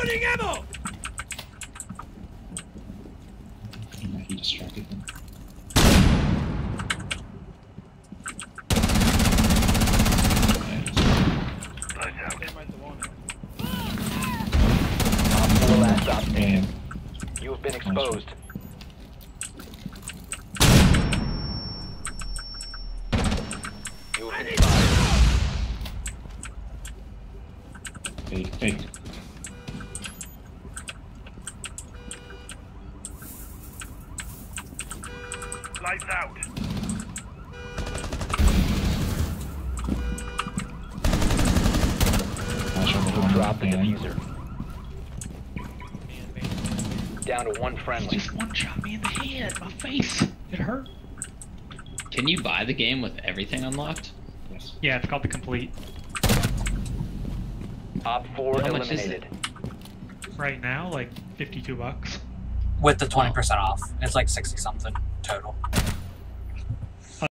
Reloading ammo! He distracted them. Four last stop standing. Man, You have been exposed. You have been spotted. fake. Lights out. Flash on the You door. dropped the Man. diffuser. Down to one friendly. Just one shot me in the head, my face. It hurt. Can you buy the game with everything unlocked? Yes. Yeah, it's called the complete. Op 4 How much is eliminated. Right now, like $52. With the 20% off. It's like 60 something total.